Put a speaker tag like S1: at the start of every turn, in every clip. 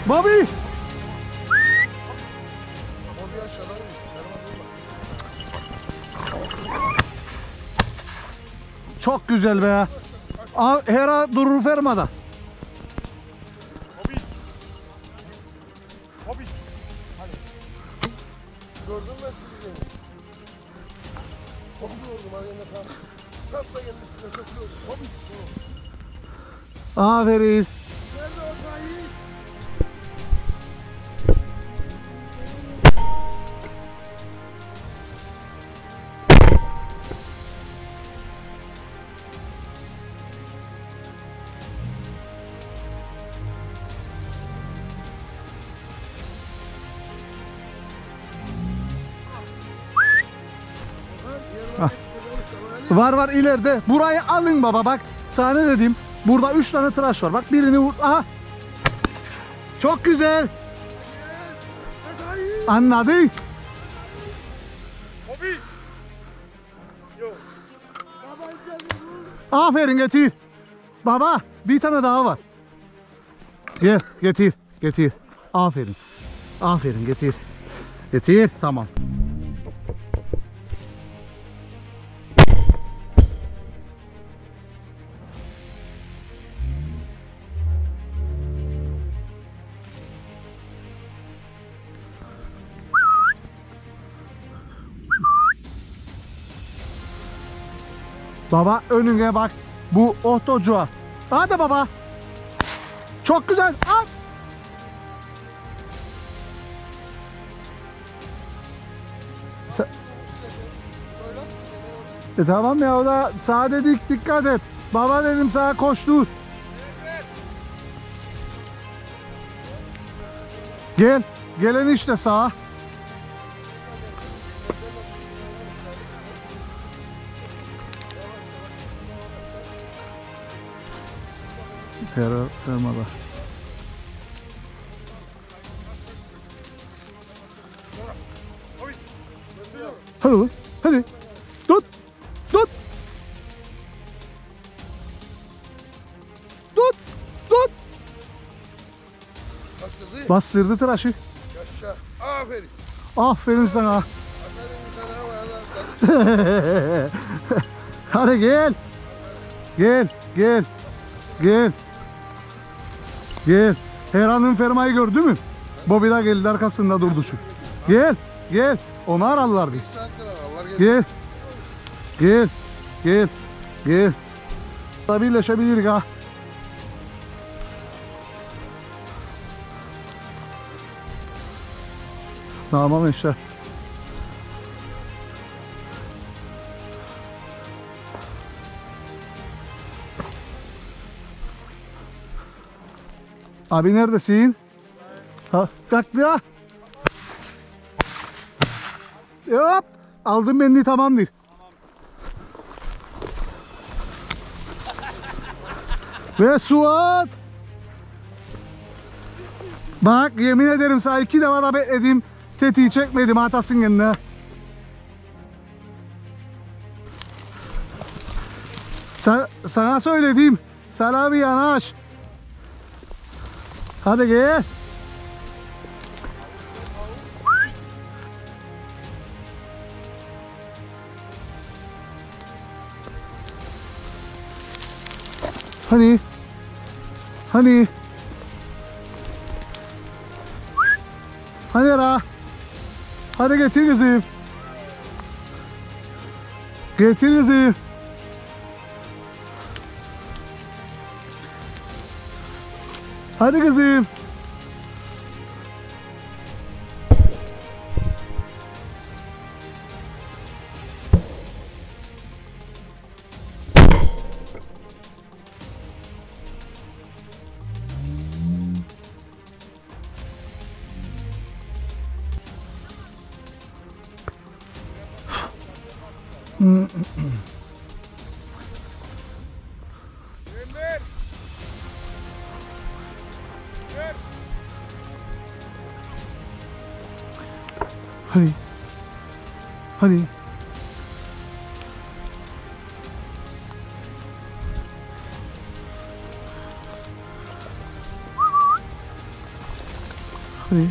S1: Bobby. Çok güzel be. Hera durur fermada.
S2: Bobby. Hadi. Gördün mü? Bobby gördüm arayında tam. Kasla gelmişsin. Çok gördüm. Bobby.
S1: Aferin.
S2: Nerede o kayı?
S1: Var ileride. Burayı alın baba bak. Sana ne dedim? Burada 3 tane tıraş var. Bak birini vur. Aha. Çok güzel. Anladın?
S2: Bobby. Yo.
S1: Aferin getir. Baba bir tane daha var. Gel getir. Aferin. Aferin getir. Getir tamam. Baba önüne bak. Bu otocuğa. Hadi baba. Çok güzel. At. Tamam ya o da sağa dedik dikkat et. Baba dedim sağa koştur. Gel. Gelen işte sağa. Fermada. Hadi. Hadi. Tut. Tut. Tut. Tut.
S2: Bastırdı.
S1: Bastırdı tıraşı.
S2: Yaşa. Aferin.
S1: Aferin sana.
S2: Aferin sana.
S1: Hadi gel. Gel. Gel. Gel. Gel. Hera'nın fermayı gördü mü? Bobby da geldi arkasında durdu şu. Gel. Gel. Onu ararlar biz. Gel. Gel. Gel. Gel. Birleşebiliriz ha. Tamam işte. Abi neredesin? Ha, kalktı ya. Hop. Aldım beni tamamdır. Ve Suat. Bak yemin ederim sana 2 defa da bekledim. Tetiği çekmedim hatasın kendine. Sana söyledim. Sen abi yanaş. Hadi gel. Hani? Hani? Hani ara? Hadi getir kızım. Getir kızım. Hadi kızım. Hadi. Hadi. Hadi.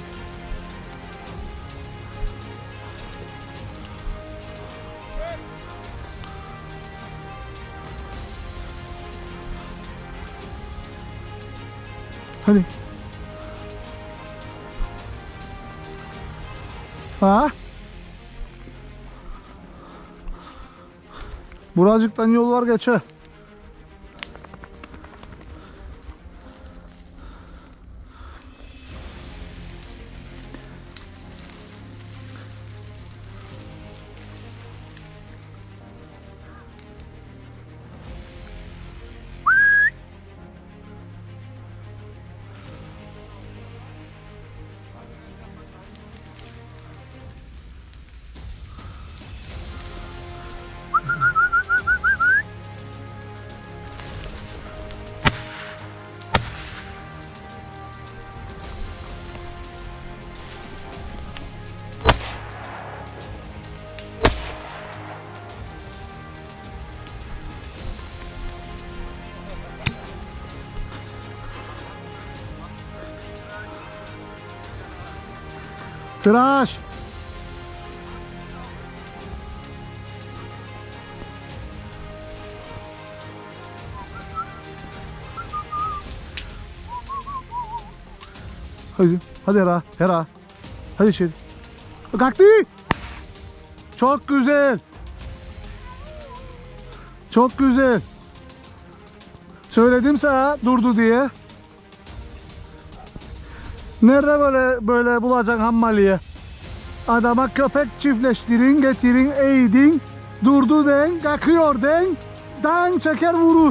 S1: Hadi. Ha? Buracıktan yol var geçe. Tıraş. Hadi, hadi Hera, Hera. Hadi içeri. Kalktı. Çok güzel. Çok güzel. Söyledim sana durdu diye. Nerede böyle bulacaksın hammaliye? Adama köpek çiftleştirin, getirin, eğdin, durdu den, kalkıyor den, dan çeker vurur.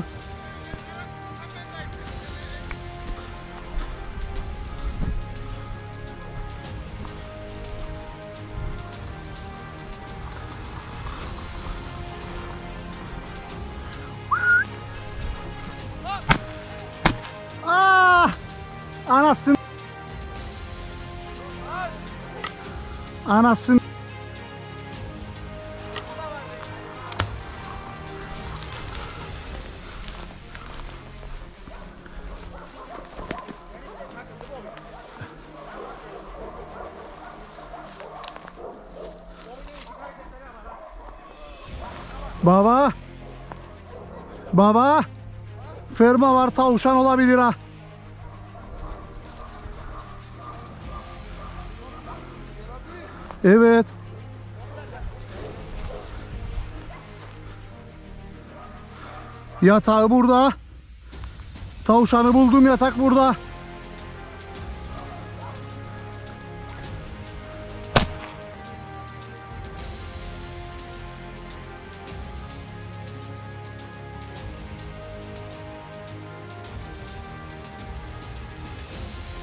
S1: Ah! Anasını. Anasını. Baba. Baba. Ferma var, tavşan olabilir ha. Evet. Yatağı burada. Tavşanı buldum, yatak burada.